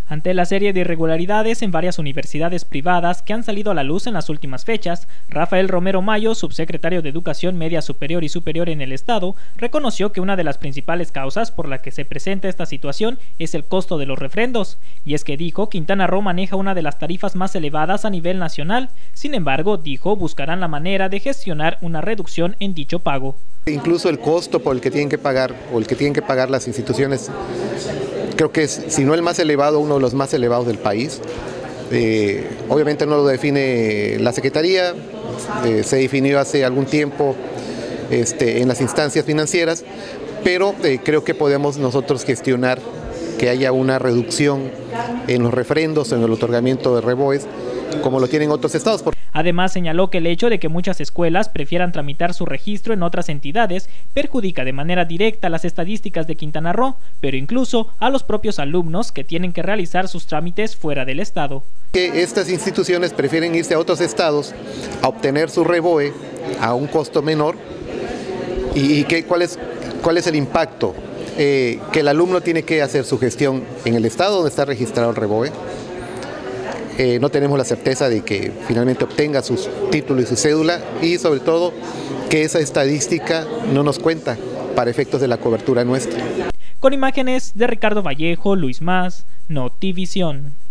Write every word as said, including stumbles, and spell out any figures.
Ante la serie de irregularidades en varias universidades privadas que han salido a la luz en las últimas fechas, Rafael Romero Mayo, subsecretario de Educación Media Superior y Superior en el Estado, reconoció que una de las principales causas por la que se presenta esta situación es el costo de los refrendos, y es que dijo Quintana Roo maneja una de las tarifas más elevadas a nivel nacional. Sin embargo, dijo, buscarán la manera de gestionar una reducción en dicho pago. Incluso el costo por el que tienen que pagar o el que tienen que pagar las instituciones, creo que es, si no el más elevado, uno de los más elevados del país. Eh, obviamente no lo define la Secretaría, eh, se definió hace algún tiempo este, en las instancias financieras, pero eh, creo que podemos nosotros gestionar que haya una reducción en los refrendos, en el otorgamiento de reboes, como lo tienen otros estados. Además, señaló que el hecho de que muchas escuelas prefieran tramitar su registro en otras entidades perjudica de manera directa las estadísticas de Quintana Roo, pero incluso a los propios alumnos que tienen que realizar sus trámites fuera del estado. Que estas instituciones prefieren irse a otros estados a obtener su reboe a un costo menor. ¿Y qué, cuál es, cuál es el impacto? Eh, que el alumno tiene que hacer su gestión en el estado donde está registrado el reboe. Eh, no tenemos la certeza de que finalmente obtenga sus títulos y su cédula, y sobre todo que esa estadística no nos cuenta para efectos de la cobertura nuestra. Con imágenes de Ricardo Vallejo, Luis Mas, Notivisión.